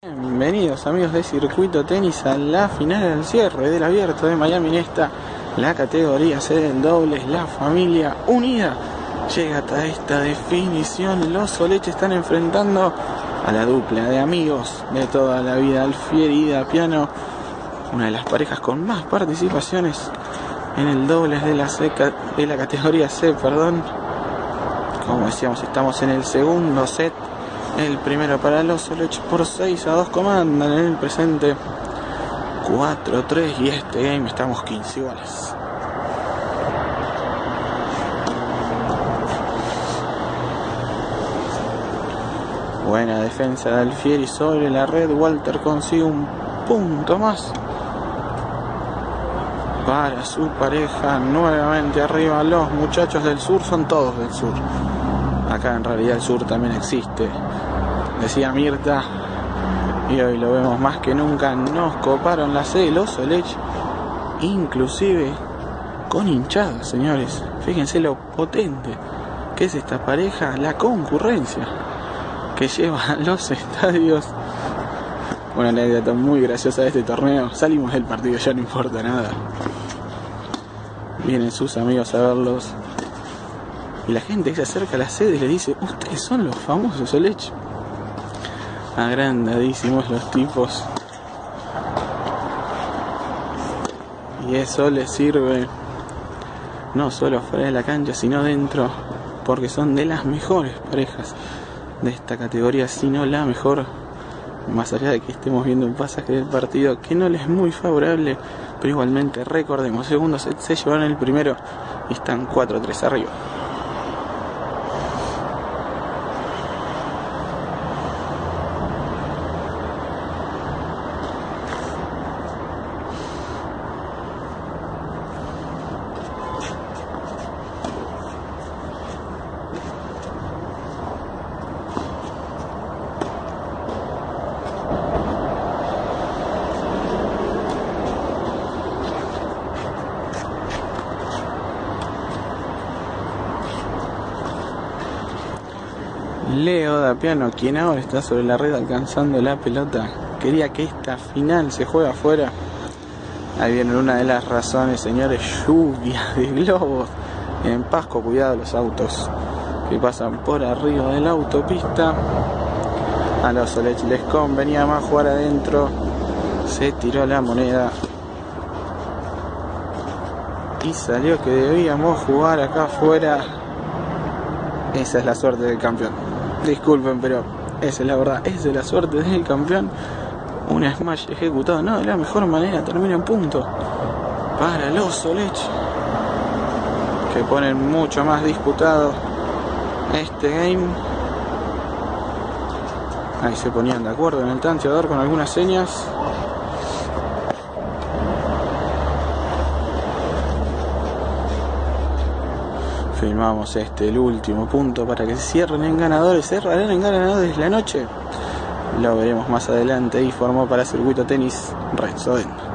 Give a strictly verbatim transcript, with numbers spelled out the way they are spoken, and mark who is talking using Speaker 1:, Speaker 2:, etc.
Speaker 1: Bienvenidos amigos de Circuito Tenis a la final del cierre del Abierto de Miami en esta, la categoría C del dobles. La familia unida llega hasta esta definición. Los Soleche están enfrentando a la dupla de amigos de toda la vida, Alfieri y Dapiano, una de las parejas con más participaciones en el dobles de la, C, de la categoría C, perdón. Como decíamos, estamos en el segundo set. El primero para los Soleche por seis a dos comandan en el presente cuatro a tres, y este game estamos quince iguales. Buena defensa de Alfieri sobre la red. Walter consigue un punto más para su pareja. Nuevamente arriba los muchachos del sur, son todos del sur. Acá en realidad el sur también existe, decía Mirta, y hoy lo vemos más que nunca. Nos coparon la C, los Soleche, inclusive con hinchadas, señores. Fíjense lo potente que es esta pareja, la concurrencia que lleva a los estadios. Una anécdota muy graciosa de este torneo: salimos del partido, ya no importa nada, vienen sus amigos a verlos, y la gente que se acerca a la sede le dice: ustedes son los famosos Soleche. Agrandadísimos los tipos, y eso les sirve no solo fuera de la cancha sino dentro, porque son de las mejores parejas de esta categoría, sino la mejor. Más allá de que estemos viendo un pasaje del partido que no les es muy favorable, pero igualmente recordemos, segundo set se llevaron el primero y están cuatro a tres arriba. Leo Dapiano, quien ahora está sobre la red alcanzando la pelota, quería que esta final se juegue afuera. Ahí viene una de las razones, señores: lluvia de globos en Pasco. Cuidado los autos que pasan por arriba de la autopista. A los Soleche les convenía más jugar adentro. Se tiró la moneda y salió que debíamos jugar acá afuera. Esa es la suerte del campeón. Disculpen, pero esa es la verdad, esa es la suerte del campeón. Una smash ejecutada, no de la mejor manera, termina en punto para los Soleche, que ponen mucho más disputado este game. Ahí se ponían de acuerdo en el tanteador con algunas señas. Filmamos este, el último punto, para que se cierren en ganadores. Cerrarán en ganadores la noche. Lo veremos más adelante. Y formó para Circuito Tenis Red Soden.